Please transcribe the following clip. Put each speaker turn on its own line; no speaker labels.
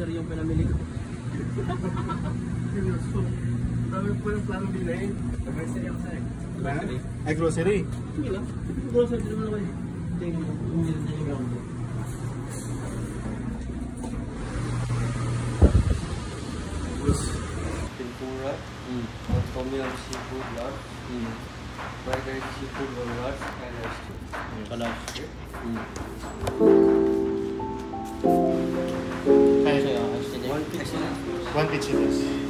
grocery yung pinamili ko.
Dami po yung plano bilhin. Grocery ako sir.
Grocery?
Ay, grocery?
Hindi ba? Grocery din naman ako eh. Hindi rin tayo gawin.
Tempura, Tomyang seafood large, fried rice seafood one large, and rice too.
Large.
Kaya sa'yo, one pizza.
One pizza.